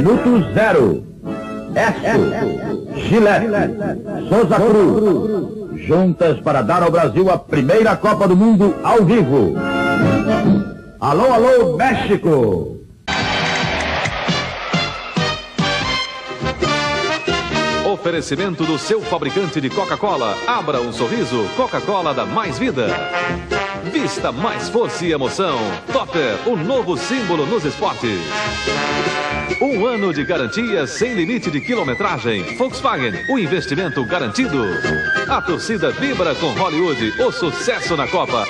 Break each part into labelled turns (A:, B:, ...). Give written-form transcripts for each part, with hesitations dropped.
A: Minuto Zero. Esso, Gillette, Souza Cruz, juntas para dar ao Brasil a primeira Copa do Mundo ao vivo. Alô, alô, México!
B: Oferecimento do seu fabricante de Coca-Cola. Abra um sorriso, Coca-Cola dá mais vida. Vista mais força e emoção. Topper, o novo símbolo nos esportes. Um ano de garantia sem limite de quilometragem. Volkswagen, o investimento garantido. A torcida vibra com Hollywood, o sucesso na Copa.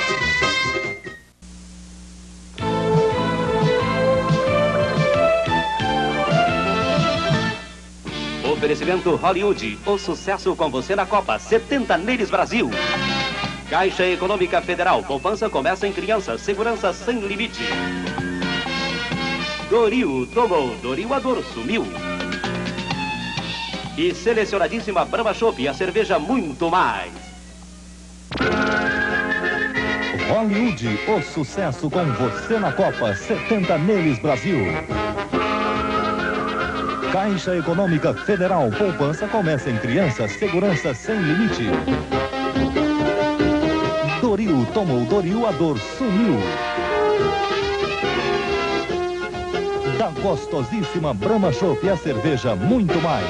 C: Oferecimento Hollywood, o sucesso com você na Copa. 70 neles Brasil. Caixa Econômica Federal, poupança começa em criança, segurança sem limite. Doril, tomou, Doril a dor sumiu. E selecionadíssima Brahma Chopp, a cerveja muito mais.
D: Hollywood, o sucesso com você na Copa. 70 neles Brasil. Caixa Econômica Federal, poupança começa em criança, segurança sem limite. Doril, tomou Doril, a dor sumiu. Da gostosíssima Brahma Chopp, a cerveja muito mais.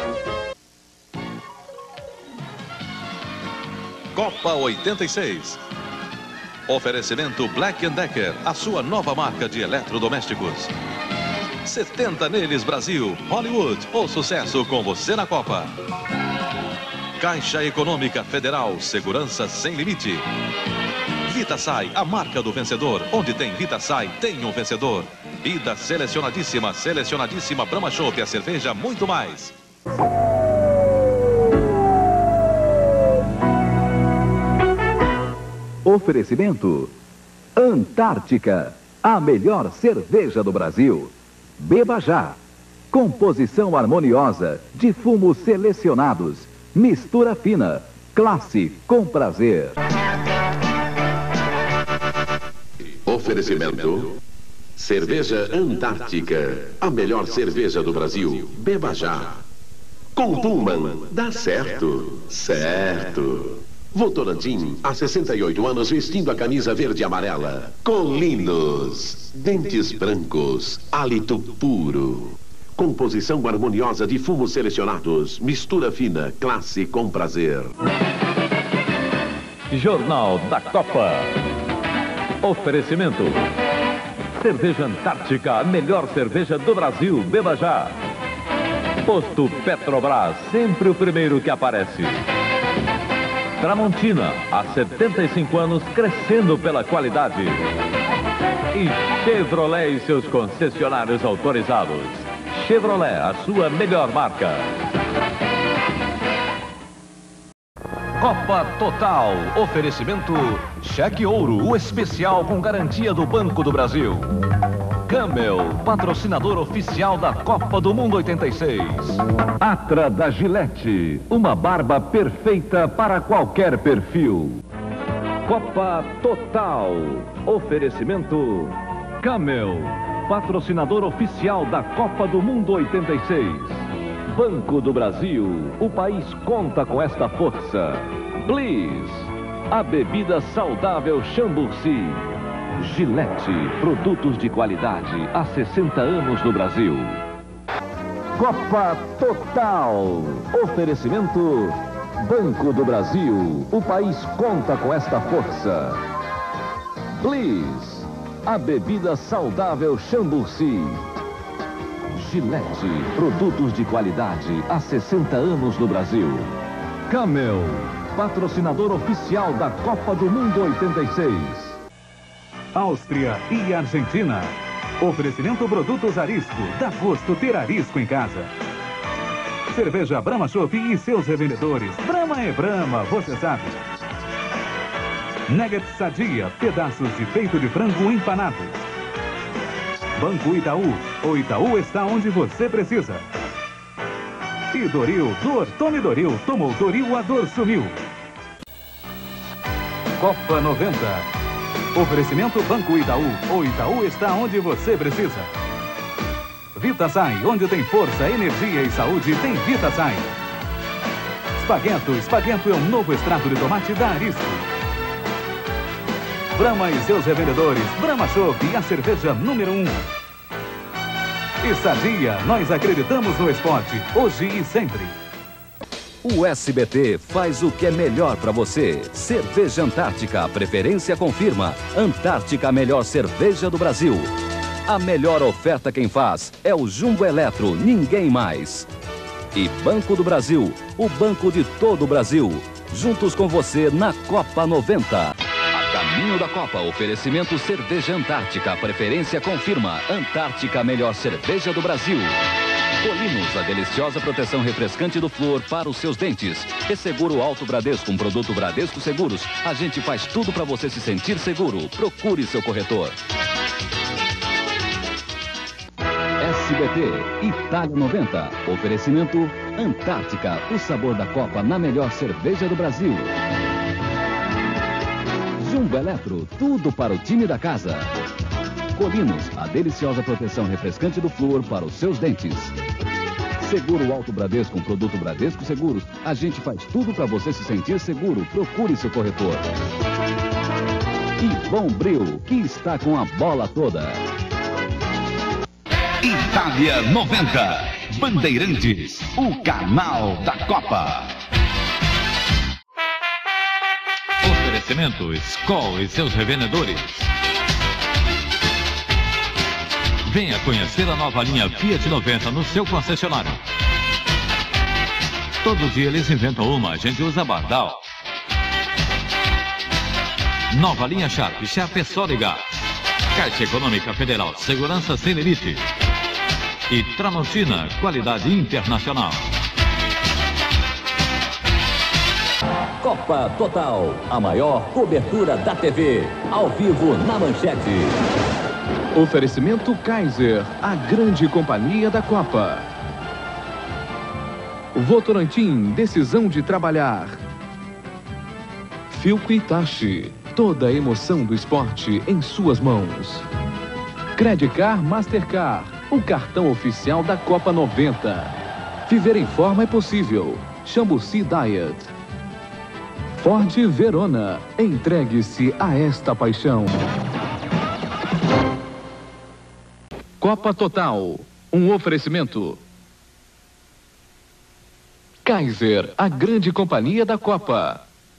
B: Copa 86. Oferecimento Black & Decker, a sua nova marca de eletrodomésticos. 70 neles Brasil. Hollywood, o sucesso com você na Copa. Caixa Econômica Federal, segurança sem limite. Vitasay, a marca do vencedor. Onde tem Vitasay, tem um vencedor. Vida selecionadíssima, selecionadíssima Brahma Chopp, a cerveja muito mais.
E: Oferecimento Antártica, a melhor cerveja do Brasil. Beba já. Composição harmoniosa de fumos selecionados. Mistura fina. Classe com prazer.
F: Oferecimento Cerveja Antártica, a melhor cerveja do Brasil. Beba já. Com Pullman, dá certo. Certo. Votorantim, há 68 anos vestindo a camisa verde e amarela. Colinos, dentes brancos, hálito puro. Composição harmoniosa de fumos selecionados. Mistura fina, classe com prazer.
B: Jornal da Copa. Oferecimento Cerveja Antártica, a melhor cerveja do Brasil. Beba já. Posto Petrobras, sempre o primeiro que aparece. Tramontina, há 75 anos crescendo pela qualidade. E Chevrolet e seus concessionários autorizados. Chevrolet, a sua melhor marca. Copa Total. Oferecimento Cheque Ouro, o especial com garantia do Banco do Brasil. Camel, patrocinador oficial da Copa do Mundo 86. Atra da Gillette, uma barba perfeita para qualquer perfil. Copa Total. Oferecimento Camel, patrocinador oficial da Copa do Mundo 86. Banco do Brasil, o país conta com esta força. Bliss, a bebida saudável Chamburci. Gillette, produtos de qualidade há 60 anos no Brasil. Copa Total. Oferecimento Banco do Brasil, o país conta com esta força. Bliss, a bebida saudável Chamburci. Gillette, produtos de qualidade há 60 anos no Brasil. Camel, patrocinador oficial da Copa do Mundo 86.
G: Áustria e Argentina. Oferecimento Produtos Arisco. Dá gosto ter arisco em casa. Cerveja Brahma Chopp e seus revendedores. Brahma é Brahma, você sabe. Nuggets Sadia, pedaços de peito de frango empanados. Banco Itaú, o Itaú está onde você precisa. E Doril, dor, tome Doril, tomou Doril, a dor sumiu. Copa 90. Oferecimento Banco Itaú, o Itaú está onde você precisa. VitaSai. Onde tem força, energia e saúde, tem VitaSai. Spaghetto é um novo extrato de tomate da Arisco. Brahma e seus revendedores, Brahma Chopp, a cerveja número 1. E Sadia, nós acreditamos no esporte, hoje e sempre.
B: O SBT faz o que é melhor para você. Cerveja Antártica, a preferência confirma. Antártica, a melhor cerveja do Brasil. A melhor oferta quem faz é o Jumbo Eletro, ninguém mais. E Banco do Brasil, o banco de todo o Brasil. Juntos com você na Copa 90. A caminho da Copa, oferecimento Cerveja Antártica, a preferência confirma. Antártica, a melhor cerveja do Brasil. Colinos, a deliciosa proteção refrescante do flúor para os seus dentes. E Seguro Auto Bradesco, um produto Bradesco Seguros. A gente faz tudo para você se sentir seguro. Procure seu corretor. SBT, Itália 90. Oferecimento Antártica, o sabor da Copa na melhor cerveja do Brasil. Jumbo Eletro, tudo para o time da casa. Colinos, a deliciosa proteção refrescante do flúor para os seus dentes. Seguro Auto Bradesco, um produto Bradesco Seguros. A gente faz tudo para você se sentir seguro. Procure seu corretor. E Bombril, que está com a bola toda.
H: Itália 90. Bandeirantes, o canal da Copa. Oferecimento Skol e seus revendedores. Venha conhecer a nova linha Fiat 90 no seu concessionário. Todo dia eles inventam uma, a gente usa Bardal. Nova linha Sharp é só ligar. Caixa Econômica Federal, segurança sem limite. E Tramontina, qualidade internacional.
B: Copa Total, a maior cobertura da TV, ao vivo na Manchete.
I: Oferecimento Kaiser, a grande companhia da Copa. Votorantim, decisão de trabalhar. Philco Hitachi, toda a emoção do esporte em suas mãos. Credicar Mastercard, o cartão oficial da Copa 90. Viver em forma é possível. Chambuci Diet. Ford Verona, entregue-se a esta paixão. Copa Total, um oferecimento. Kaiser, a grande companhia da Copa.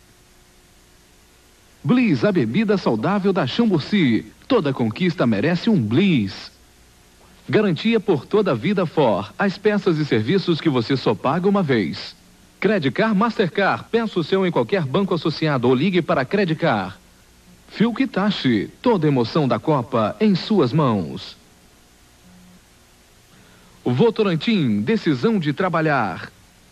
I: Bliss, a bebida saudável da Chambuci. Toda conquista merece um Bliss. Garantia por toda a vida For, as peças e serviços que você só paga uma vez. Credicar Mastercard, peça o seu em qualquer banco associado ou ligue para Credicar. Philco Hitachi, toda a emoção da Copa em suas mãos. Votorantim, decisão de trabalhar.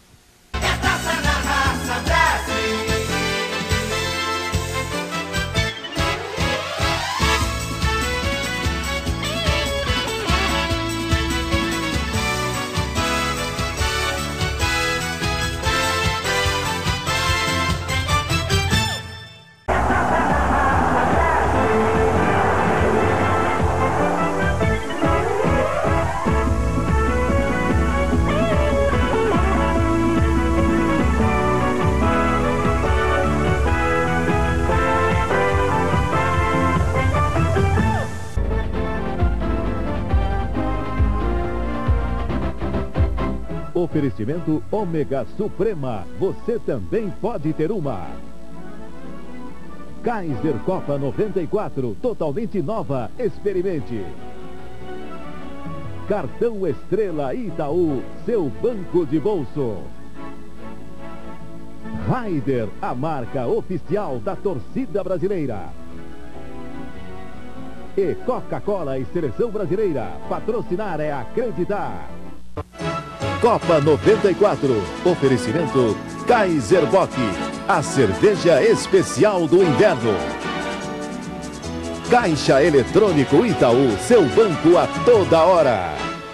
A: Oferecimento Ômega Suprema. Você também pode ter uma. Kaiser Copa 94, totalmente nova. Experimente. Cartão Estrela Itaú, seu banco de bolso. Raider, a marca oficial da torcida brasileira. E Coca-Cola e Seleção Brasileira. Patrocinar é acreditar. Copa 94, oferecimento Kaiser Bock, a cerveja especial do inverno. Caixa Eletrônico Itaú, seu banco a toda hora.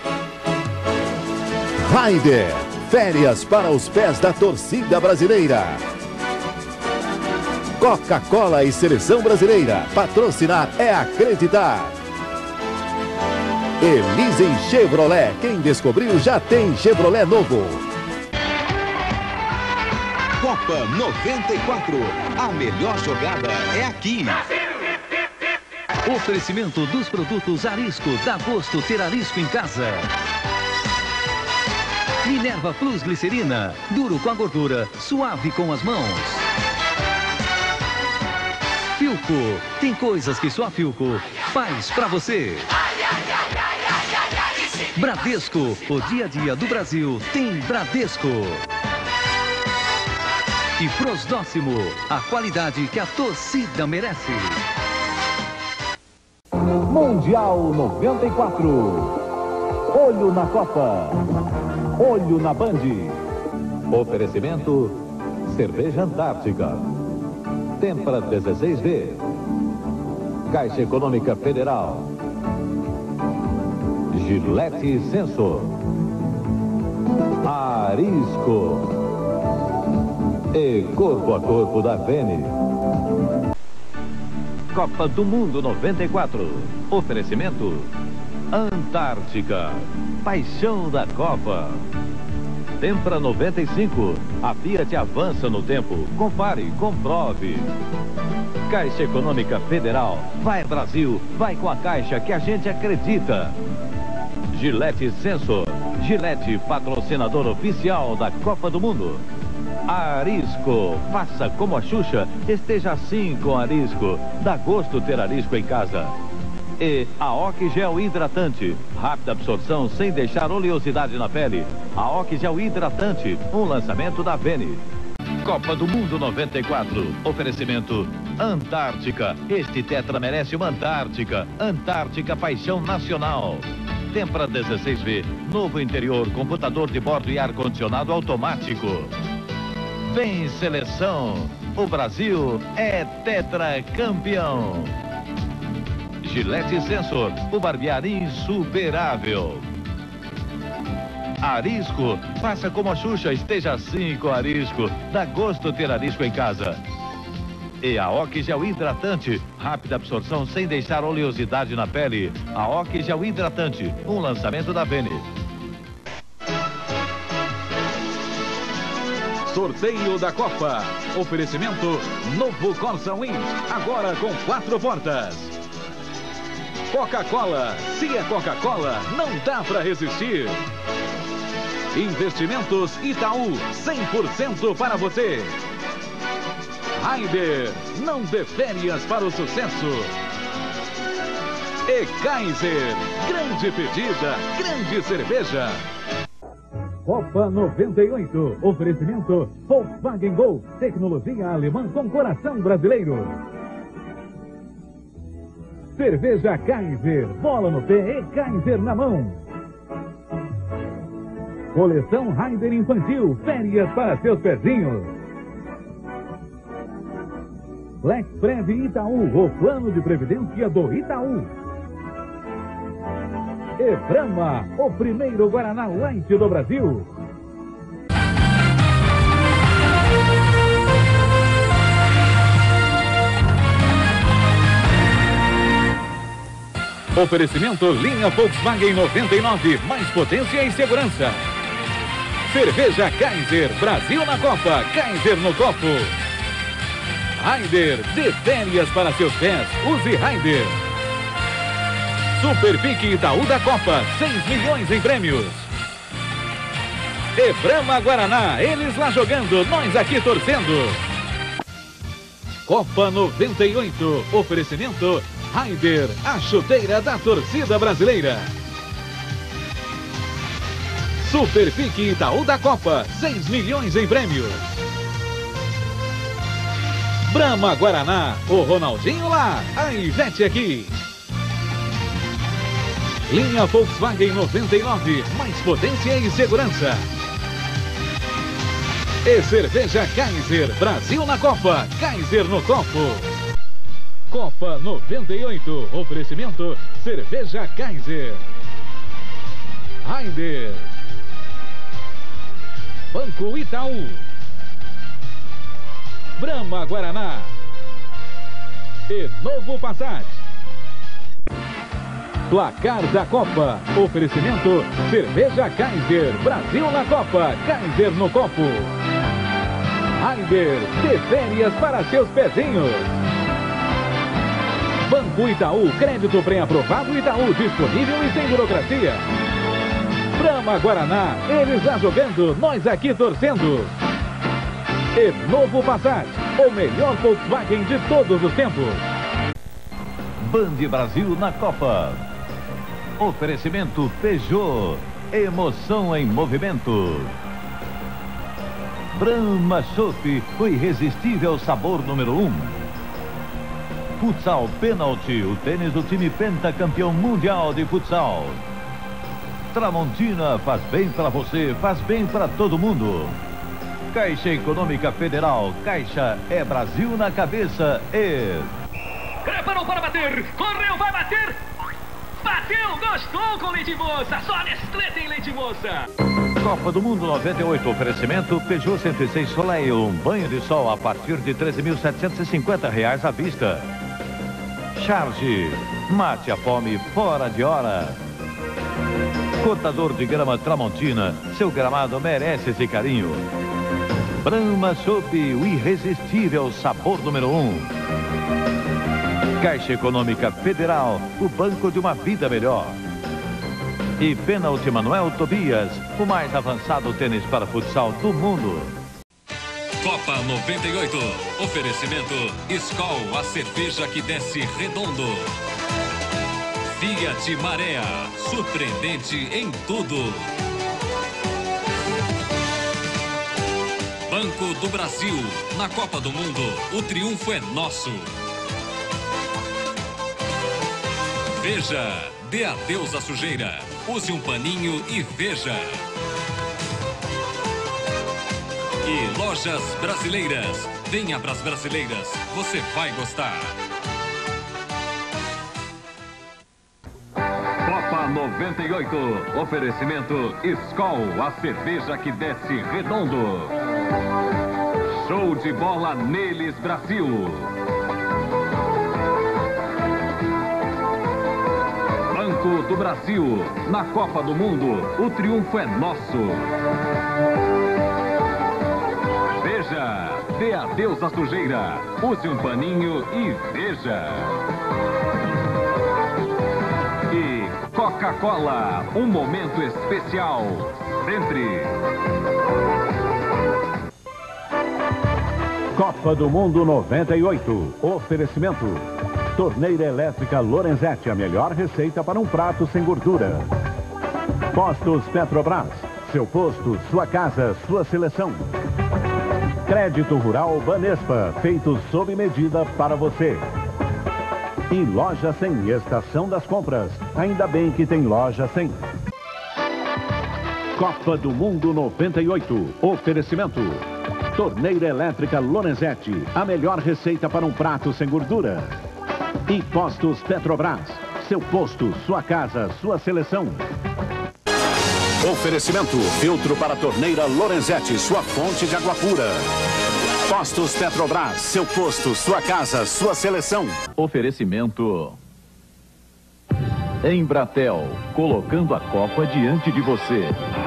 A: Raider, férias para os pés da torcida brasileira. Coca-Cola e Seleção Brasileira, patrocinar é acreditar.
J: Elisen Chevrolet. Quem descobriu já tem Chevrolet novo.
K: Copa 94. A melhor jogada é aqui.
L: Oferecimento dos produtos Arisco. Dá gosto ter Arisco em casa. Minerva Plus Glicerina. Duro com a gordura, suave com as mãos. Philco. Tem coisas que só a Philco faz pra você. Bradesco. O dia a dia do Brasil tem Bradesco. E Prosdóximo. A qualidade que a torcida merece.
D: Mundial 94. Olho na Copa. Olho na Band. Oferecimento Cerveja Antártica. Tempra 16V. Caixa Econômica Federal. Gillette Sensor. Arisco. E Corpo a Corpo da Vene.
H: Copa do Mundo 94. Oferecimento Antártica. Paixão da Copa. Tempra 95. A Fiat avança no tempo. Compare, comprove. Caixa Econômica Federal. Vai Brasil, vai com a Caixa que a gente acredita. Gillette Sensor. Gillette, patrocinador oficial da Copa do Mundo. Arisco, faça como a Xuxa, esteja assim com Arisco. Dá gosto ter Arisco em casa. E Aoki Gel Hidratante, rápida absorção sem deixar oleosidade na pele. Aoki Gel Hidratante, um lançamento da Vene. Copa do Mundo 94, oferecimento Antártica. Este tetra merece uma Antártica. Antártica, paixão nacional. Tempra 16V, novo interior, computador de bordo e ar-condicionado automático. Vem seleção, o Brasil é tetracampeão. Gillette Sensor, o barbear insuperável. Arisco, faça como a Xuxa, esteja assim com Arisco. Dá gosto ter Arisco em casa. E Aoki Gel Hidratante, rápida absorção sem deixar oleosidade na pele. Aoki Gel Hidratante, um lançamento da Vene.
G: Sorteio da Copa. Oferecimento novo Corsa Wind, agora com 4 portas. Coca-Cola. Se é Coca-Cola, não dá para resistir. Investimentos Itaú, 100% para você. Raider, não dê férias para o sucesso. E Kaiser, grande pedida, grande cerveja. Copa 98, oferecimento Volkswagen Gol, tecnologia alemã com coração brasileiro. Cerveja Kaiser, bola no pé e Kaiser na mão. Coleção Raider Infantil, férias para seus pezinhos. Black Prev Itaú, o plano de previdência do Itaú. E Brahma, o primeiro Guaraná Light do Brasil. Oferecimento linha Volkswagen 99, mais potência e segurança. Cerveja Kaiser, Brasil na Copa, Kaiser no copo. Raider, dê férias para seus pés, use Raider. Super Pique Itaú da Copa, 6 milhões em prêmios. E Brahma Guaraná, eles lá jogando, nós aqui torcendo. Copa 98, oferecimento Raider, a chuteira da torcida brasileira. Super Pique Itaú da Copa, 6 milhões em prêmios. Brahma Guaraná, o Ronaldinho lá, a Ivete aqui. Linha Volkswagen 99, mais potência e segurança. E cerveja Kaiser, Brasil na Copa, Kaiser no copo. Copa 98, oferecimento cerveja Kaiser. Raider. Banco Itaú. Brahma Guaraná. E novo Passat. Placar da Copa. Oferecimento Cerveja Kaiser. Brasil na Copa. Kaiser no copo. Aider, de férias para seus pezinhos. Banco Itaú, crédito pré-aprovado Itaú, disponível e sem burocracia. Brahma Guaraná, eles lá jogando, nós aqui torcendo. E novo Passat, o melhor Volkswagen de todos os tempos.
H: Band Brasil na Copa. Oferecimento Peugeot, emoção em movimento. Brahma Chopp, o irresistível sabor número 1. Futsal Penalty, o tênis do time pentacampeão mundial de futsal. Tramontina, faz bem para você, faz bem para todo mundo. Caixa Econômica Federal, Caixa é Brasil na cabeça e...
M: Preparou para bater, correu, vai bater. Bateu, gostou com leite moça, só Nestlé tem leite moça.
H: Copa do Mundo 98, oferecimento Peugeot 106 Soleil, um banho de sol a partir de R$ 13.750 à vista. Charge, mate a fome fora de hora. Cortador de grama Tramontina, seu gramado merece esse carinho. Brahma Chopp, o irresistível sabor número 1. Caixa Econômica Federal, o banco de uma vida melhor. E Penalty Manuel Tobias, o mais avançado tênis para futsal do mundo.
N: Copa 98, oferecimento Skol, a cerveja que desce redondo. Fiat Marea, surpreendente em tudo. Banco do Brasil, na Copa do Mundo, o triunfo é nosso. Veja, dê adeus à sujeira, use um paninho e veja. E Lojas Brasileiras, venha para as brasileiras, você vai gostar.
B: Copa 98, oferecimento Skol, a cerveja que desce redondo. Show de bola neles, Brasil. Banco do Brasil, na Copa do Mundo, o triunfo é nosso. Veja, dê adeus à sujeira, use um paninho e veja. E Coca-Cola, um momento especial, sempre.
G: Copa do Mundo 98. Oferecimento. Torneira elétrica Lorenzetti, a melhor receita para um prato sem gordura. Postos Petrobras. Seu posto, sua casa, sua seleção. Crédito Rural Banespa, feito sob medida para você. E Loja 100, Estação das Compras. Ainda bem que tem Loja 100. Copa do Mundo 98. Oferecimento. Torneira elétrica Lorenzetti, a melhor receita para um prato sem gordura. E Postos Petrobras. Seu posto, sua casa, sua seleção.
O: Oferecimento, filtro para a torneira Lorenzetti, sua fonte de água pura. Postos Petrobras, seu posto, sua casa, sua seleção.
E: Oferecimento Embratel, colocando a Copa diante de você.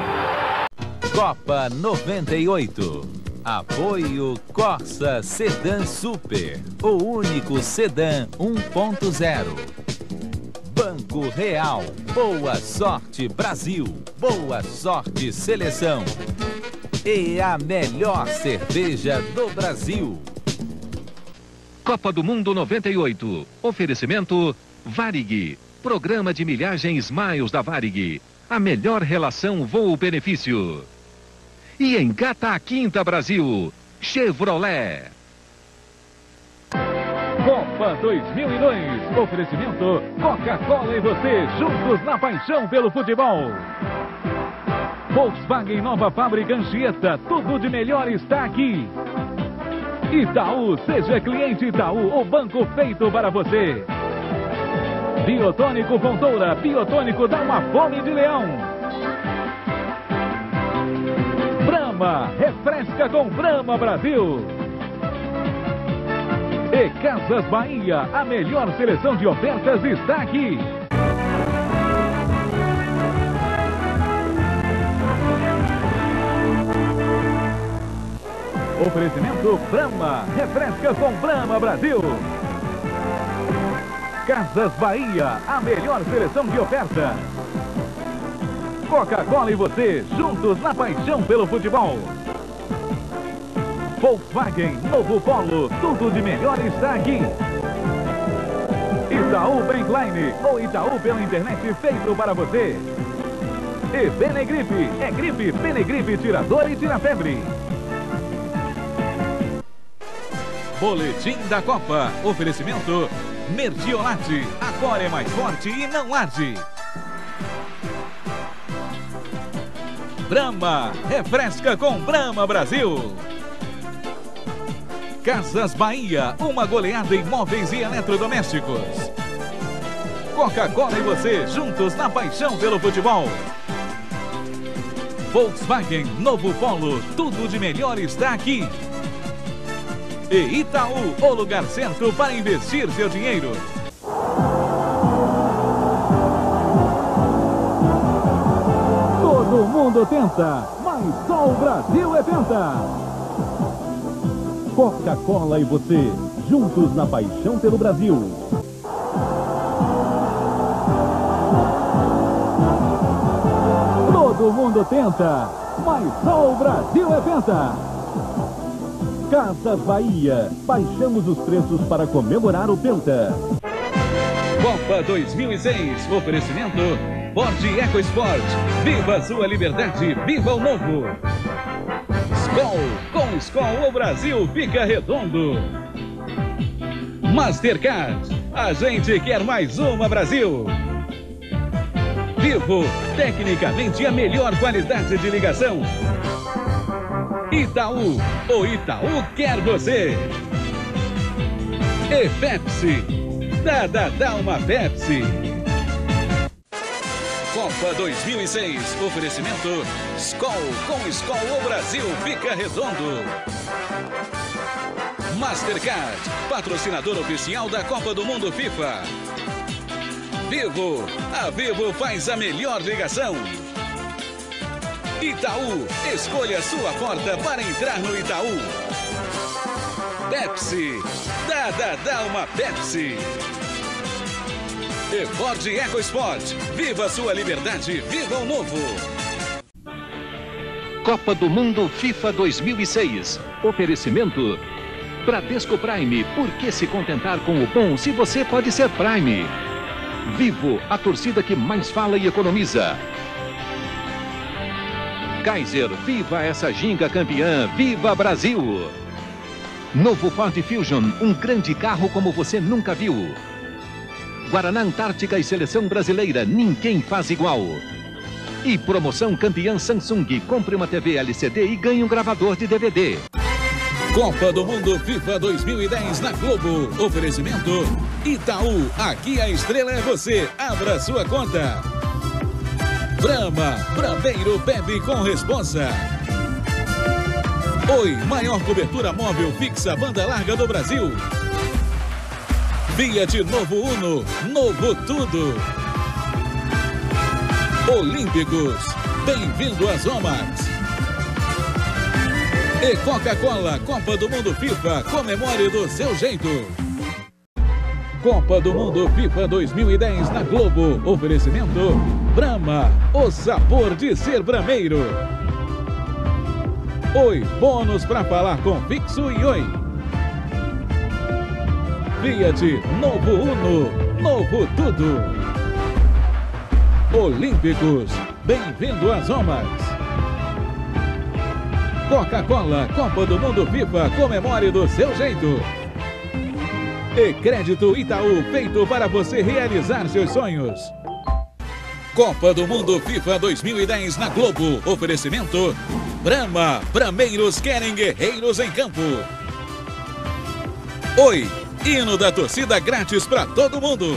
L: Copa 98. Apoio Corsa Sedan Super, o único sedã 1.0. Banco Real, boa sorte Brasil, boa sorte seleção. E a melhor cerveja do Brasil.
B: Copa do Mundo 98. Oferecimento Varig, programa de milhagens Miles da Varig. A melhor relação voo-benefício. E engata a Quinta Brasil, Chevrolet.
G: Copa 2002, oferecimento Coca-Cola e você, juntos na paixão pelo futebol. Volkswagen nova fábrica Anchieta, tudo de melhor está aqui. Itaú, seja cliente Itaú, o banco feito para você. Biotônico Fontoura, biotônico dá uma fome de leão. Brahma, refresca com Brahma Brasil. E Casas Bahia, a melhor seleção de ofertas está aqui. Oferecimento Brahma. Refresca com Brahma Brasil. Casas Bahia, a melhor seleção de ofertas. Coca-Cola e você, juntos na paixão pelo futebol. Volkswagen, novo Polo, tudo de melhor está aqui. Itaú Bankline, ou Itaú pela internet feito para você. E Benegripe, é gripe, Benegripe tira dor e tira febre. Boletim da Copa, oferecimento Mertiolate, agora é mais forte e não arde. Brahma, refresca com Brahma Brasil. Casas Bahia, uma goleada em móveis e eletrodomésticos. Coca-Cola e você, juntos na paixão pelo futebol. Volkswagen, novo Polo, tudo de melhor está aqui. E Itaú, o lugar certo para investir seu dinheiro. Todo mundo tenta, mas só o Brasil é penta. Coca-Cola e você, juntos na paixão pelo Brasil. Todo mundo tenta, mas só o Brasil é penta. Casas Bahia, baixamos os preços para comemorar o penta. Copa 2006, oferecimento Ford EcoSport. Viva a sua liberdade, viva o novo. Skol, com Skol o Brasil fica redondo. Mastercard, a gente quer mais uma Brasil. Vivo, tecnicamente a melhor qualidade de ligação. Itaú, o Itaú quer você. E Pepsi, dá uma Pepsi. Copa 2006, oferecimento Skol, com Skol o Brasil fica redondo. Mastercard, patrocinador oficial da Copa do Mundo FIFA. Vivo, a Vivo faz a melhor ligação. Itaú, escolha sua porta para entrar no Itaú. Pepsi, dá uma Pepsi. E Ford EcoSport, viva sua liberdade, viva o novo.
B: Copa do Mundo FIFA 2006. Oferecimento Bradesco Prime. Por que se contentar com o bom se você pode ser Prime? Vivo, a torcida que mais fala e economiza. Kaiser, viva essa ginga campeã, viva Brasil! Novo Ford Fusion, um grande carro como você nunca viu. Guaraná Antártica e Seleção Brasileira, ninguém faz igual. E promoção campeã Samsung, compre uma TV LCD e ganhe um gravador de DVD. Copa do Mundo FIFA 2010 na Globo, oferecimento Itaú, aqui a estrela é você, abra sua conta. Brahma, Brameiro bebe com responsa. Oi, maior cobertura móvel fixa banda larga do Brasil. Fiat Novo Uno, novo tudo. Olímpicos, bem-vindo às Omax. E Coca-Cola, Copa do Mundo FIFA, comemore do seu jeito. Copa do Mundo FIFA 2010 na Globo, oferecimento Brahma, o sabor de ser brameiro. Oi, bônus para falar com fixo e oi. Fiat Novo Uno, novo tudo. Olímpicos, bem-vindo às Omax. Coca-Cola, Copa do Mundo FIFA, comemore do seu jeito. E Crédito Itaú, feito para você realizar seus sonhos. Copa do Mundo FIFA 2010 na Globo, oferecimento Brahma, Brameiros querem guerreiros em campo. Oi, hino da torcida grátis para todo mundo.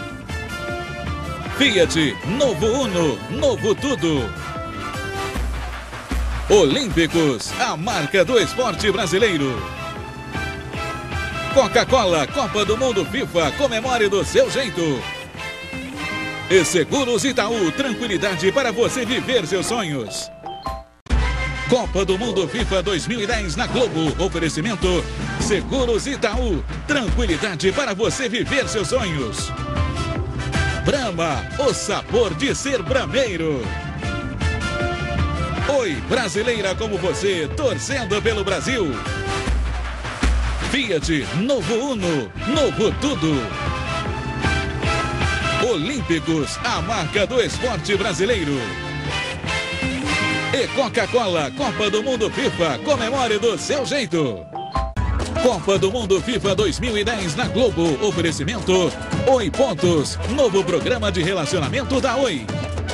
B: Fiat Novo Uno, novo tudo. Olímpicos, a marca do esporte brasileiro. Coca-Cola, Copa do Mundo FIFA, comemore do seu jeito. E Seguros Itaú, tranquilidade para você viver seus sonhos.
P: Copa do Mundo FIFA 2010 na Globo. Oferecimento Seguros Itaú. Tranquilidade para você viver seus sonhos. Brahma, o sabor de ser brameiro. Oi, brasileira como você, torcendo pelo Brasil. Fiat, novo Uno, novo tudo. Olímpicos, a marca do esporte brasileiro. E Coca-Cola, Copa do Mundo FIFA, comemore do seu jeito. Copa do Mundo FIFA 2010 na Globo. Oferecimento Oi Pontos, novo programa de relacionamento da Oi.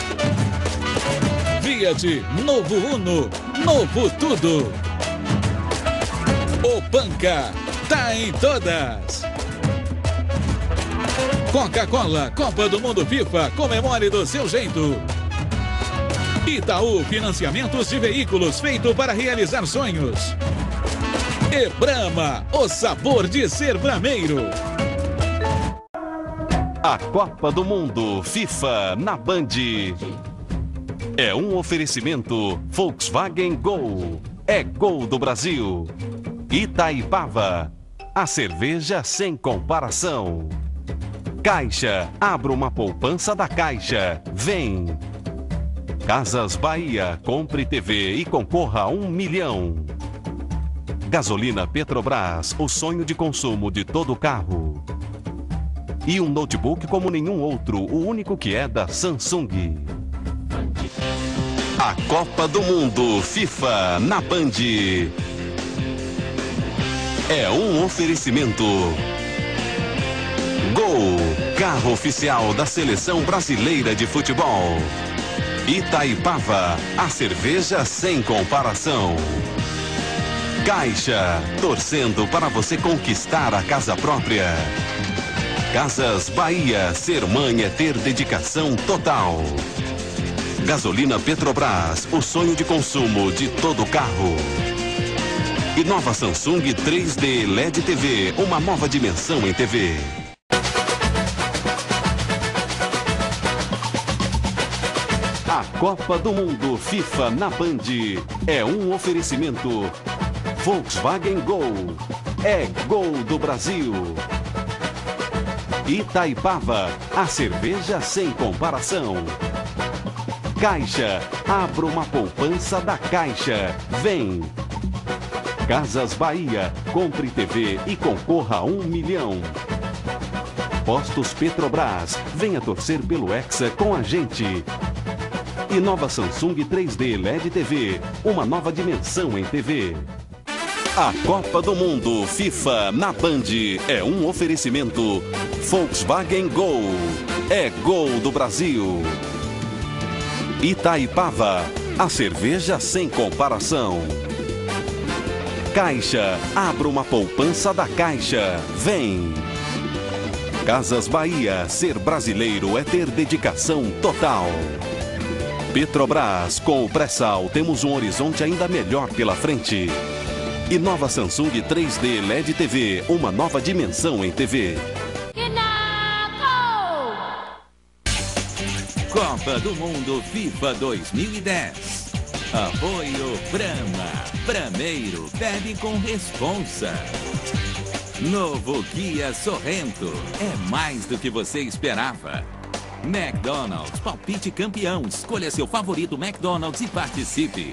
P: Fiat, novo Uno, novo tudo. O Panca, tá em todas. Coca-Cola, Copa do Mundo FIFA, comemore do seu jeito. Itaú, financiamentos de veículos, feito para realizar sonhos. E Brahma, o sabor de ser brameiro.
O: A Copa do Mundo FIFA na Band é um oferecimento Volkswagen Gol. É Gol do Brasil. Itaipava, a cerveja sem comparação. Caixa, abra uma poupança da Caixa. Vem. Casas Bahia, compre TV e concorra a 1 milhão. Gasolina Petrobras, o sonho de consumo de todo carro. E um notebook como nenhum outro, o único que é da Samsung. A Copa do Mundo FIFA na Band é um oferecimento. Gol, carro oficial da Seleção Brasileira de Futebol. Itaipava, a cerveja sem comparação. Caixa, torcendo para você conquistar a casa própria. Casas Bahia, ser mãe é ter dedicação total. Gasolina Petrobras, o sonho de consumo de todo carro. E nova Samsung 3D LED TV, uma nova dimensão em TV. A Copa do Mundo FIFA na Band é um oferecimento Volkswagen Gol. É Gol do Brasil. Itaipava, a cerveja sem comparação. Caixa, abra uma poupança da Caixa. Vem. Casas Bahia, compre TV e concorra a 1 milhão. Postos Petrobras, venha torcer pelo Hexa com a gente. E nova Samsung 3D LED TV, uma nova dimensão em TV. A Copa do Mundo FIFA na Band é um oferecimento Volkswagen Gol. É Gol do Brasil. Itaipava, a cerveja sem comparação. Caixa, abra uma poupança da Caixa. Vem. Casas Bahia, ser brasileiro é ter dedicação total. Petrobras, com o pré-sal temos um horizonte ainda melhor pela frente. E nova Samsung 3D LED TV, uma nova dimensão em TV.
Q: Copa do Mundo FIFA 2010. Apoio Brahma. Brameiro, bebe com responsa. Novo Kia Sorrento. É mais do que você esperava. McDonald's, palpite campeão. Escolha seu favorito McDonald's e participe.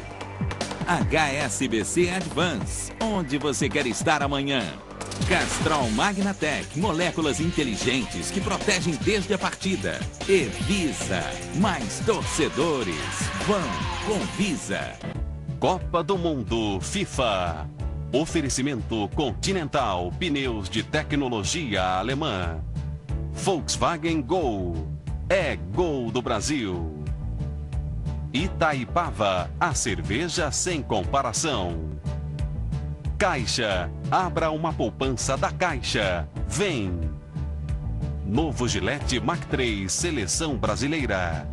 Q: HSBC Advance, onde você quer estar amanhã. Castrol Magnatec, moléculas inteligentes que protegem desde a partida. E Visa, mais torcedores. Vão com Visa.
O: Copa do Mundo FIFA. Oferecimento Continental, pneus de tecnologia alemã. Volkswagen Gol. É Gol do Brasil. Itaipava, a cerveja sem comparação. Caixa, abra uma poupança da Caixa. Vem. Novo Gillette Mach 3, Seleção Brasileira.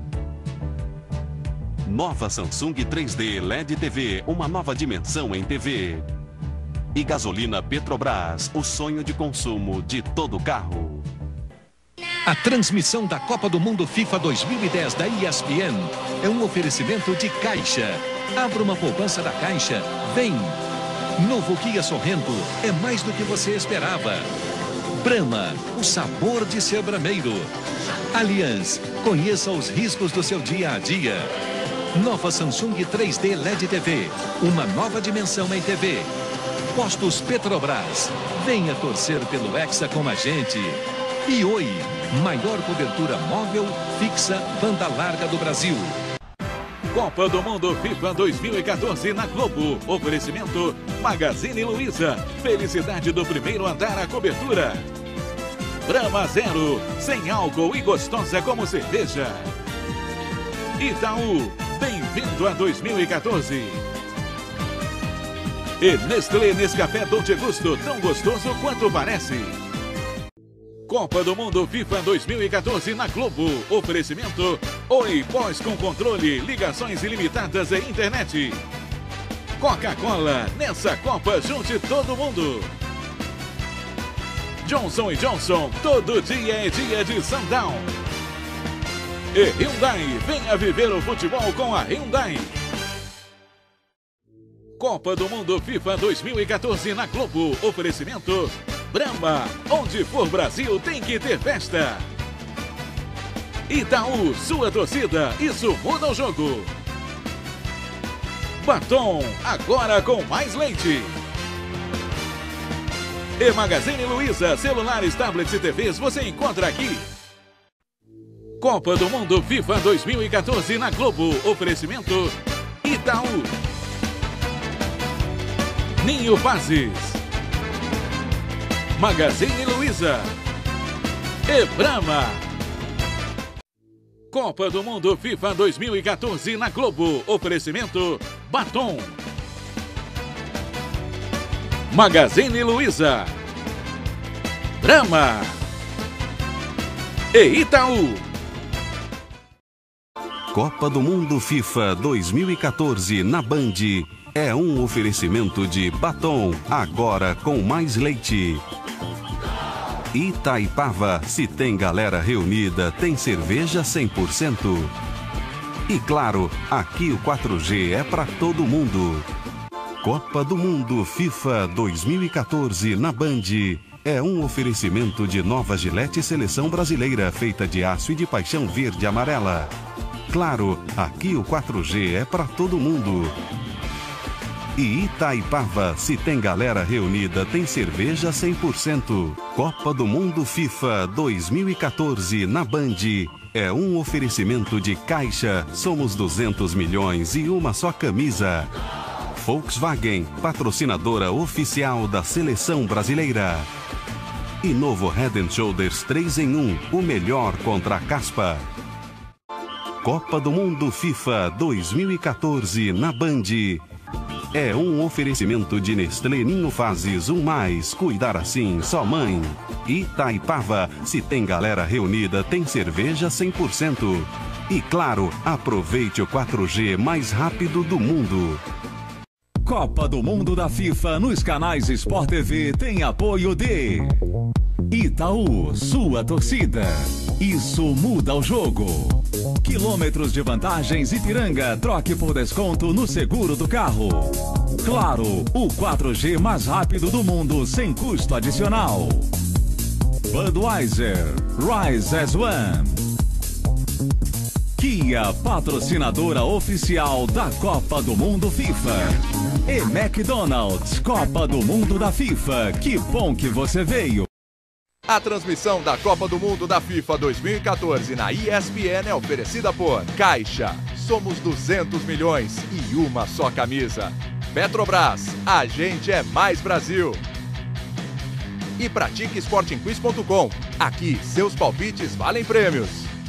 O: Nova Samsung 3D LED TV, uma nova dimensão em TV. E gasolina Petrobras, o sonho de consumo de todo carro.
R: A transmissão da Copa do Mundo FIFA 2010 da ESPN é um oferecimento de Caixa. Abra uma poupança da Caixa. Vem! Novo Kia Sorrento é mais do que você esperava. Brahma, o sabor de ser brameiro. Allianz, conheça os riscos do seu dia a dia. Nova Samsung 3D LED TV, uma nova dimensão em TV. Postos Petrobras, venha torcer pelo Hexa com a gente. E Oi, maior cobertura móvel, fixa, banda larga do Brasil.
P: Copa do Mundo FIFA 2014 na Globo. Oferecimento Magazine Luiza. Felicidade do primeiro andar à cobertura. Brahma Zero, sem álcool e gostosa como cerveja. Itaú, bem-vindo a 2014. E Nestlé Nescafé Dolce Gusto, tão gostoso quanto parece. Copa do Mundo FIFA 2014 na Globo. Oferecimento Oi Pós com controle, ligações ilimitadas e internet. Coca-Cola, nessa Copa junte todo mundo. Johnson & Johnson, todo dia é dia de Sundown. E Hyundai, venha viver o futebol com a Hyundai. Copa do Mundo FIFA 2014 na Globo. Oferecimento Brahma, onde for Brasil tem que ter festa. Itaú, sua torcida, isso muda o jogo. Batom, agora com mais leite. E Magazine Luiza, celulares, tablets e TVs você encontra aqui. Copa do Mundo FIFA 2014 na Globo. Oferecimento Itaú. Ninho Fases. Magazine Luiza. E Brahma. Copa do Mundo FIFA 2014 na Globo. Oferecimento Batom. Magazine Luiza. Brahma. E Itaú.
O: Copa do Mundo FIFA 2014 na Band. É um oferecimento de Batom, agora com mais leite. Itaipava, se tem galera reunida, tem cerveja 100%. E claro, aqui o 4G é para todo mundo. Copa do Mundo FIFA 2014 na Band. É um oferecimento de nova Gillette Seleção Brasileira, feita de aço e de paixão verde e amarela. Claro, aqui o 4G é para todo mundo. E Itaipava, se tem galera reunida, tem cerveja 100%. Copa do Mundo FIFA 2014 na Band. É um oferecimento de Caixa, somos 200 milhões e uma só camisa. Volkswagen, patrocinadora oficial da Seleção Brasileira. E novo Head & Shoulders 3 em 1, o melhor contra a caspa. Copa do Mundo FIFA 2014 na Band. É um oferecimento de Nestlé Ninho Fases 1+, cuidar assim, só mãe. Itaipava, se tem galera reunida, tem cerveja 100%. E claro, aproveite o 4G mais rápido do mundo.
S: Copa do Mundo da FIFA nos canais Sport TV tem apoio de Itaú, sua torcida. Isso muda o jogo. Quilômetros de vantagens Ipiranga, troque por desconto no seguro do carro. Claro, o 4G mais rápido do mundo sem custo adicional. Budweiser, Rise as One. Kia, patrocinadora oficial da Copa do Mundo FIFA. E McDonald's, Copa do Mundo da FIFA. Que bom que você veio.
J: A transmissão da Copa do Mundo da FIFA 2014 na ESPN é oferecida por Caixa. Somos 200 milhões e uma só camisa. Petrobras, a gente é mais Brasil. E pratique esportemquiz.com. Aqui, seus palpites valem prêmios.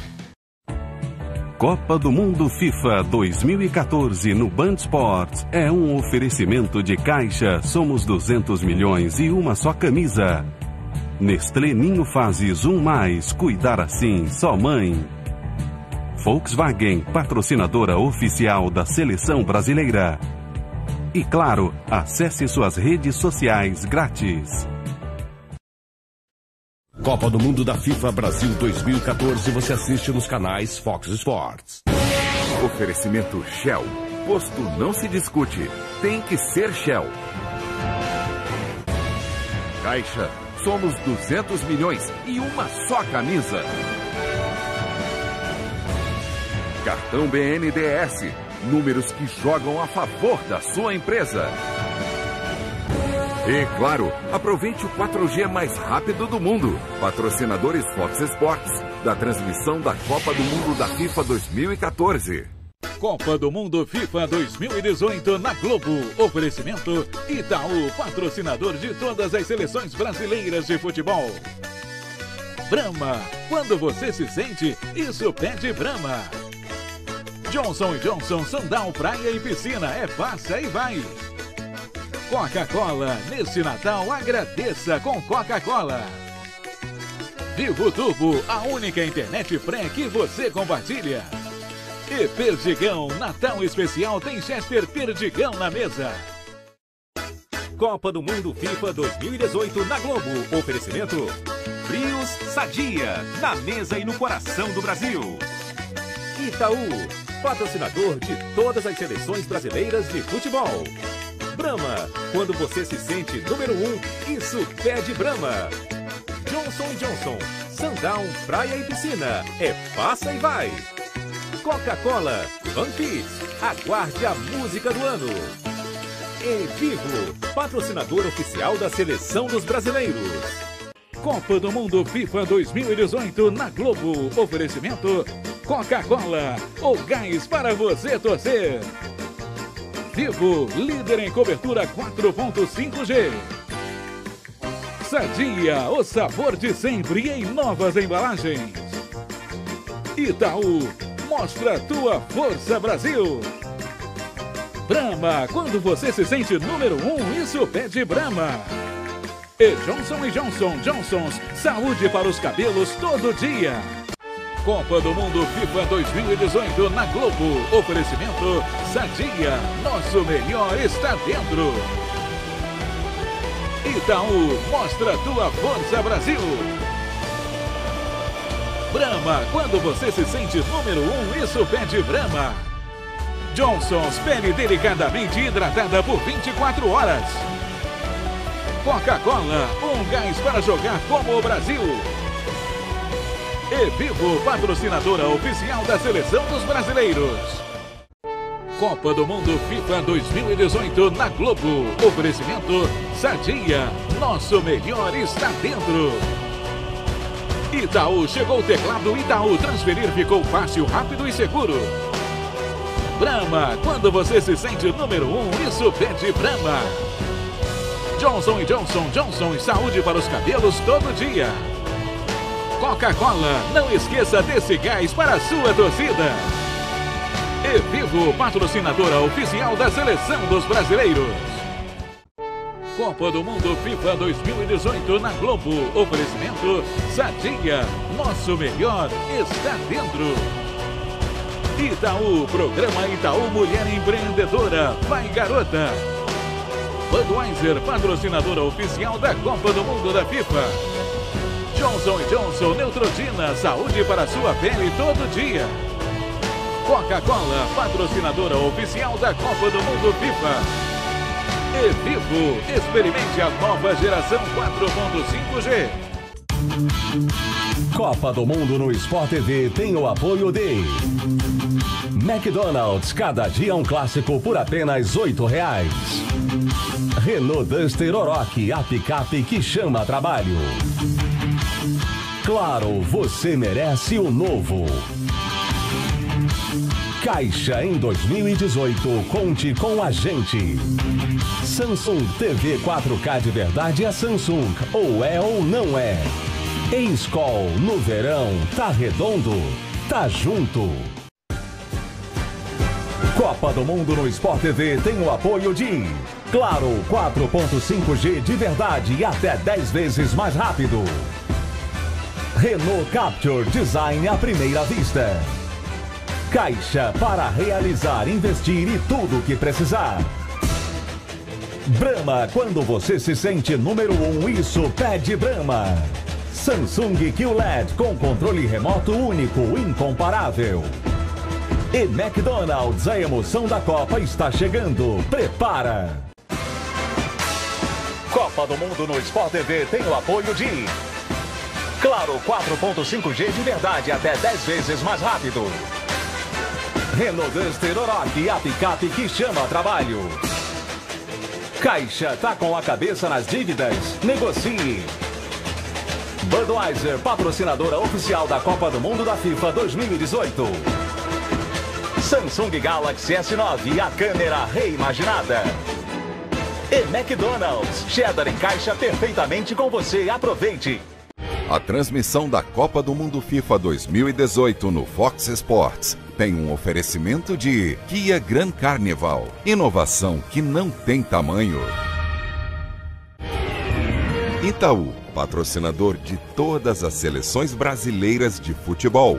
O: Copa do Mundo FIFA 2014 no Band Sports é um oferecimento de Caixa, somos 200 milhões e uma só camisa. Nestlé Ninho Fases 1+, cuidar assim, só mãe. Volkswagen, patrocinadora oficial da Seleção Brasileira. E claro, acesse suas redes sociais grátis.
T: Copa do Mundo da FIFA Brasil 2014 você assiste nos canais Fox Sports.
U: Oferecimento Shell. posto não se discute. Tem que ser Shell. Caixa, somos 200 milhões e uma só camisa. Cartão BNDES, números que jogam a favor da sua empresa. E claro, aproveite o 4G mais rápido do mundo. Patrocinadores Fox Sports, da transmissão da Copa do Mundo da FIFA 2014.
P: Copa do Mundo FIFA 2018 na Globo. Oferecimento Itaú, patrocinador de todas as seleções brasileiras de futebol. Brahma, quando você se sente, isso pede Brahma. Johnson & Johnson, Sandal, Praia e Piscina, passa e vai. Coca-Cola, nesse Natal agradeça com Coca-Cola. Vivo Turbo, a única internet pré que você compartilha. E Perdigão, Natal especial tem Chester Perdigão na mesa.
V: Copa do Mundo FIFA 2018 na Globo. Oferecimento Frios Sadia, na mesa e no coração do Brasil. Itaú, patrocinador de todas as seleções brasileiras de futebol. Brahma, quando você se sente número 1, isso pede Brahma. Johnson & Johnson, Sandal, Praia e Piscina, passa e vai. Coca-Cola, One Piece, aguarde a música do ano. E Vivo, patrocinador oficial da Seleção dos Brasileiros.
P: Copa do Mundo FIFA 2018 na Globo. Oferecimento Coca-Cola, o gás para você torcer. Vivo, líder em cobertura 4.5G. Sadia, o sabor de sempre em novas embalagens. Itaú, mostra a tua força, Brasil. Brahma, quando você se sente número 1, isso pede Brahma. E Johnson & Johnson, Johnson's, saúde para os cabelos todo dia. Copa do Mundo FIFA 2018 na Globo. Oferecimento Sadia, nosso melhor está dentro. Itaú, mostra a tua força, Brasil. Brahma, quando você se sente número 1, isso pede Brahma. Johnson's, pele delicadamente hidratada por 24 horas. Coca-Cola, um gás para jogar como o Brasil. E Vivo, patrocinadora oficial da Seleção dos Brasileiros. Copa do Mundo FIFA 2018 na Globo. Oferecimento Sadia, nosso melhor está dentro. Itaú, chegou o teclado Itaú. Transferir ficou fácil, rápido e seguro. Brahma, quando você se sente número 1, isso pede Brahma. Johnson & Johnson, Johnson, saúde para os cabelos todo dia. Coca-Cola, não esqueça desse gás para a sua torcida. E Vivo, patrocinadora oficial da Seleção dos Brasileiros. Copa do Mundo FIFA 2018 na Globo. Oferecimento Sadia, nosso melhor está dentro. Itaú, programa Itaú Mulher Empreendedora. Vai, garota. Budweiser, patrocinadora oficial da Copa do Mundo da FIFA. Johnson & Johnson, Neutrogena, saúde para a sua pele todo dia. Coca-Cola, patrocinadora oficial da Copa do Mundo FIFA. E Vivo, experimente a nova geração 4.5G.
S: Copa do Mundo no Sport TV tem o apoio de McDonald's, cada dia um clássico por apenas R$8. Renault Duster Oroch, a picape que chama trabalho. Claro, você merece o novo. Caixa em 2018, conte com a gente. Samsung TV 4K de verdade é Samsung, ou é ou não é. Skol, no verão, tá redondo, tá junto. Copa do Mundo no Sport TV tem o apoio de Claro, 4.5G de verdade e até 10 vezes mais rápido. Renault Capture, design à primeira vista. Caixa, para realizar, investir e tudo o que precisar. Brahma, quando você se sente número 1, isso pede Brahma. Samsung QLED com controle remoto único, incomparável. E McDonald's, a emoção da Copa está chegando. Prepara! Copa do Mundo no Sport TV tem o apoio de Claro 4.5G de verdade, até 10 vezes mais rápido. Renault Duster Oroch, a picape que chama trabalho. Caixa tá com a cabeça nas dívidas? Negocie. Budweiser, patrocinadora oficial da Copa do Mundo da FIFA 2018. Samsung Galaxy S9, a câmera reimaginada. E McDonald's, cheddar encaixa perfeitamente com você. Aproveite!
J: A transmissão da Copa do Mundo FIFA 2018 no Fox Sports tem um oferecimento de Kia Grand Carnival, inovação que não tem tamanho. Itaú, patrocinador de todas as seleções brasileiras de futebol.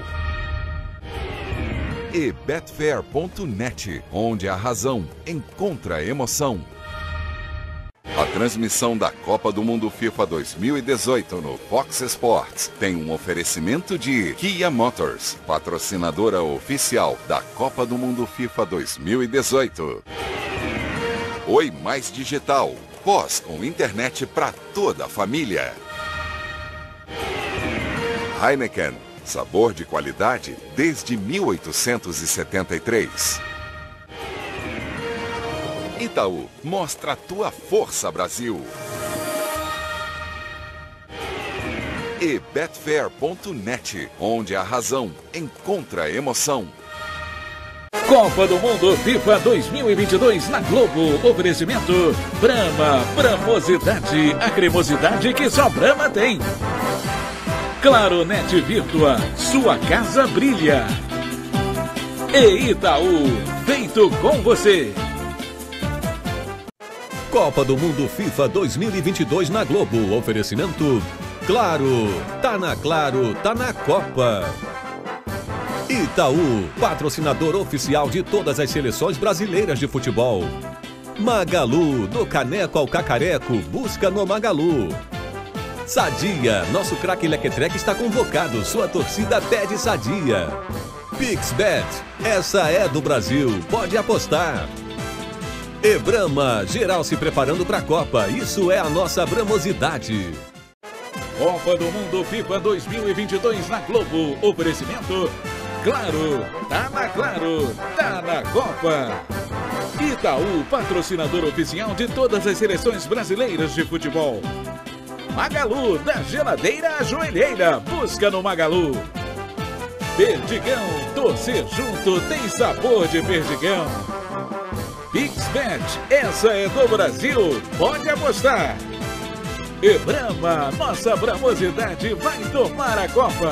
J: E Betfair.net, onde a razão encontra a emoção. A transmissão da Copa do Mundo FIFA 2018 no Fox Sports tem um oferecimento de Kia Motors, patrocinadora oficial da Copa do Mundo FIFA 2018. Oi Mais Digital, voz com internet para toda a família. Heineken, sabor de qualidade desde 1873. Itaú, mostra a tua força, Brasil. E Betfair.net, onde a razão encontra a emoção.
V: Copa do Mundo FIFA 2022 na Globo. Oferecimento Brahma, Bramosidade, a cremosidade que só Brahma tem. Claro Net Virtua, sua casa brilha. E Itaú, feito com você.
R: Copa do Mundo FIFA 2022 na Globo. Oferecimento Claro. Tá na Claro, tá na Copa. Itaú, patrocinador oficial de todas as seleções brasileiras de futebol. Magalu, do caneco ao cacareco, busca no Magalu. Sadia, nosso craque Lequetrec está convocado, sua torcida pede Sadia. Pixbet, essa é do Brasil, pode apostar. E Brahma, geral se preparando para a Copa, isso é a nossa bramosidade.
V: Copa do Mundo FIFA 2022 na Globo. Oferecimento Claro, tá na Claro, tá na Copa. Itaú, patrocinador oficial de todas as seleções brasileiras de futebol. Magalu, da geladeira à joelheira, busca no Magalu. Perdigão, torcer junto tem sabor de Perdigão. Pixbet, essa é do Brasil, pode apostar. E Brahma, nossa bramosidade vai tomar a Copa.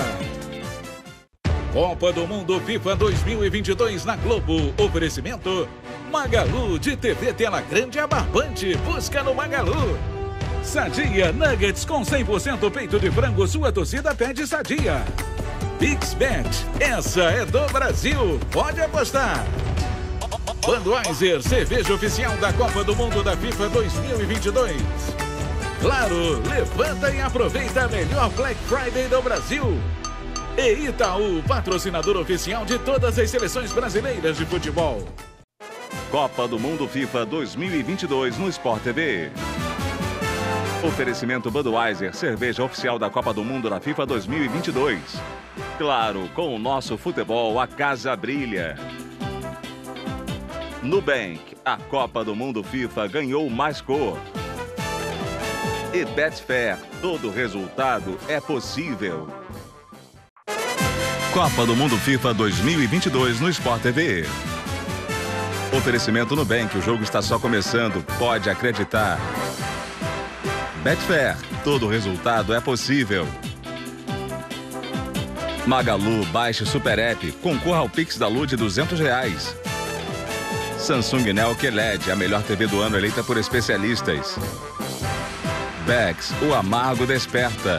V: Copa do Mundo FIFA 2022 na Globo. Oferecimento Magalu, de TV tela grande a barbante, busca no Magalu. Sadia, nuggets com 100% peito de frango, sua torcida pede Sadia. Pixbet, essa é do Brasil, pode apostar. Budweiser, cerveja oficial da Copa do Mundo da FIFA 2022. Claro, levanta e aproveita a melhor Black Friday do Brasil. E Itaú, patrocinador oficial de todas as seleções brasileiras de futebol.
B: Copa do Mundo FIFA 2022 no Sport TV. Oferecimento Budweiser, cerveja oficial da Copa do Mundo da FIFA 2022. Claro, com o nosso futebol a casa brilha. Nubank, a Copa do Mundo FIFA ganhou mais cor. E Betfair, todo resultado é possível. Copa do Mundo FIFA 2022 no Sport TV. Oferecimento Nubank, o jogo está só começando, pode acreditar. Betfair, todo resultado é possível. Magalu, baixe o Super App, concorra ao Pix da Lu de R$200. Samsung Neo QLED, a melhor TV do ano eleita por especialistas. Bex, o amargo desperta.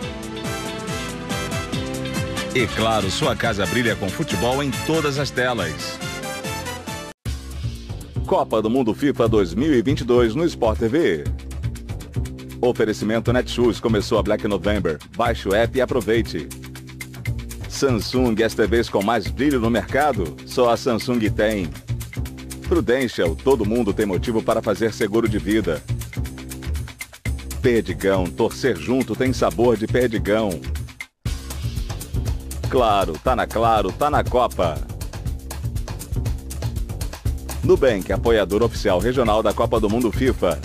B: E claro, sua casa brilha com futebol em todas as telas. Copa do Mundo FIFA 2022 no Sport TV. Oferecimento Netshoes, começou a Black November. Baixe o app e aproveite.
C: Samsung, as TVs com mais brilho no mercado, só a Samsung tem. Prudential, todo mundo tem motivo para fazer seguro de vida. Perdigão, torcer junto tem sabor de Perdigão. Claro, tá na Copa. Nubank, apoiador oficial regional da Copa do Mundo FIFA.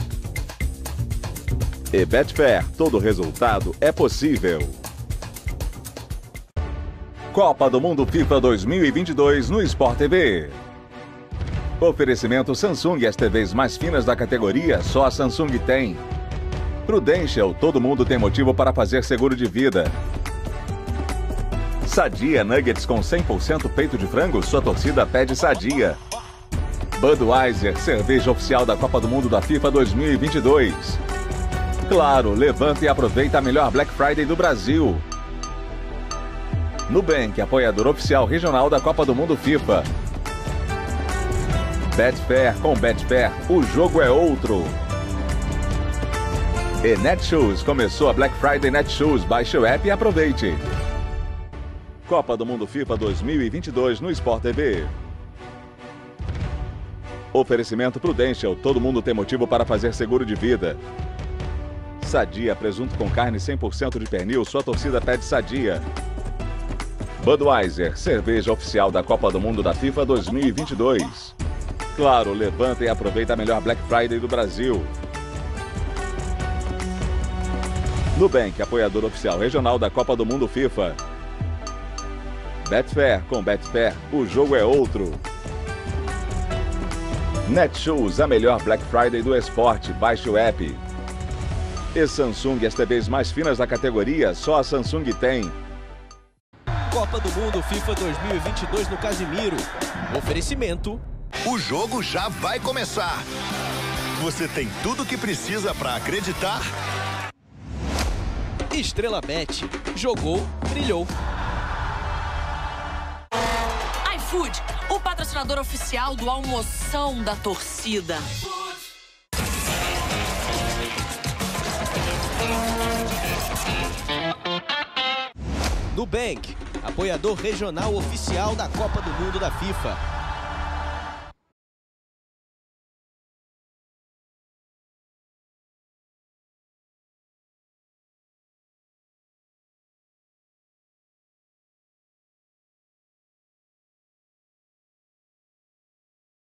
C: E Betfair, todo resultado é possível. Copa do Mundo FIFA 2022 no Sport TV. Oferecimento Samsung, as TVs mais finas da categoria, só a Samsung tem. Prudential, todo mundo tem motivo para fazer seguro de vida. Sadia, nuggets com 100% peito de frango, sua torcida pede Sadia. Budweiser, cerveja oficial da Copa do Mundo da FIFA 2022. Claro, levanta e aproveita a melhor Black Friday do Brasil. Nubank, apoiador oficial regional da Copa do Mundo FIFA. Betfair, com Betfair, o jogo é outro. E Netshoes, começou a Black Friday Netshoes, baixe o app e aproveite. Copa do Mundo FIFA 2022 no Sport TV. Oferecimento Prudential, todo mundo tem motivo para fazer seguro de vida. Sadia, presunto com carne 100% de pernil, sua torcida pede Sadia. Budweiser, cerveja oficial da Copa do Mundo da FIFA 2022. Claro, levanta e aproveita a melhor Black Friday do Brasil. Nubank, apoiador oficial regional da Copa do Mundo FIFA. Betfair, com Betfair, o jogo é outro. Netshoes, a melhor Black Friday do esporte, baixe o app. E Samsung, as TVs mais finas da categoria, só a Samsung tem.
F: Copa do Mundo FIFA 2022 no Casimiro. Oferecimento.
W: O jogo já vai começar. Você tem tudo o que precisa para acreditar.
F: Estrela Bet. Jogou, brilhou.
X: iFood, o patrocinador oficial do Almoção da Torcida.
F: Nubank, apoiador regional oficial da Copa do Mundo da FIFA.